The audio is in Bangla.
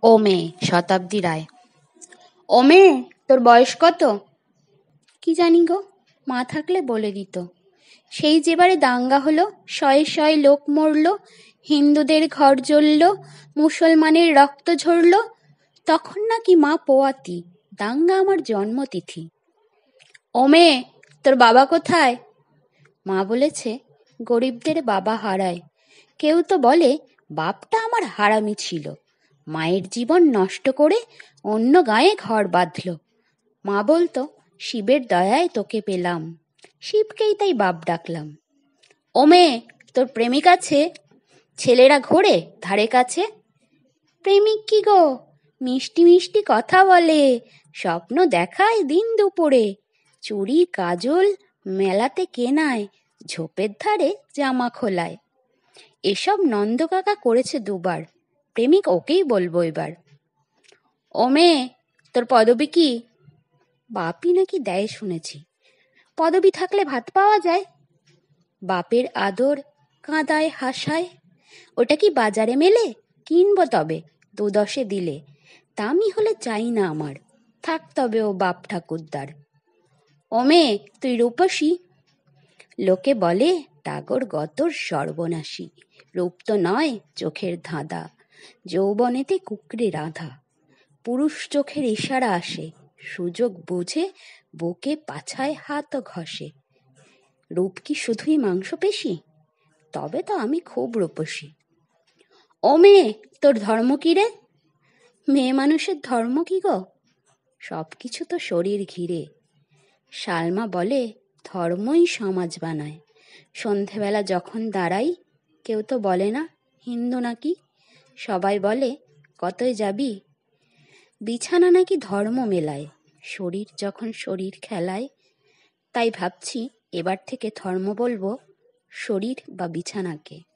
ও মেয়ে, শতাব্দী রায়। ও মেয়ে, তোর বয়স কত? কি জানি গো, মা থাকলে বলে দিত। সেই যেবারে দাঙ্গা হলো, শয়ে শয়ে লোক মরল, হিন্দুদের ঘর জ্বলল, মুসলমানের রক্ত ঝরল, তখন নাকি মা পোয়াতি, দাঙ্গা আমার জন্মতিথি। ও মেয়ে, তোর বাবা কোথায়? মা বলেছে, গরিবদের বাবা হারায়। কেউ তো বলে বাপটা আমার হারামি ছিল, মায়ের জীবন নষ্ট করে অন্য গায়ে ঘর বাঁধল। মা বলতো, শিবের দয়ায় তোকে পেলাম, শিবকেই তাই বাপ ডাকলাম। ও মেয়ে, তোর প্রেমিক আছে? ছেলেরা ঘোরে ধারে কাছে। প্রেমিক কি গো, মিষ্টি মিষ্টি কথা বলে, স্বপ্ন দেখায় দিন দুপুরে, চুড়ি কাজল মেলাতে কেনায়, ঝোপের ধারে জামা খোলায়। এসব নন্দ কাকা করেছে দুবার, প্রেমিক ওকেই বলবো এবার। ও মেয়ে, তোর পদবী কি? বাপই নাকি দেয় শুনেছি। পদবী থাকলে ভাত পাওয়া যায়। বাপের আদর কাঁদায় হাসায়, ওটা কি বাজারে মেলে? কিনবো তবে, 2-10 দিলে। দামি হলে চাই না আমার, থাক তবে ও বাপ ঠাকুরদার। ও মেয়ে, তুই রূপসী? লোকে বলে টাগর গতর সর্বনাশী, রূপ তো নয় চোখের ধাঁধা, যৌবনেতে কুকড়ে রাধা। পুরুষ চোখের ইশারা আসে, সুযোগ বুঝে বুকে পাছায় হাত ঘষে। রূপ কি শুধুই মাংসপেশি? তবে তো আমি খুব রূপসী। ও মেয়ে, তোর ধর্ম কি রে? মেয়ে মানুষের ধর্ম কি গো, সব কিছু তো শরীর ঘিরে। সালমা বলে, ধর্মই সমাজ বানায়। সন্ধেবেলা যখন দাঁড়াই, কেউ তো বলে না হিন্দু নাকি, সবাই বলে কতই যাবি। বিছানা নাকি ধর্ম মেলায়, শরীর যখন শরীর খেলায়। তাই ভাবছি এবার থেকে ধর্ম বলবো শরীর বা বিছানাকে।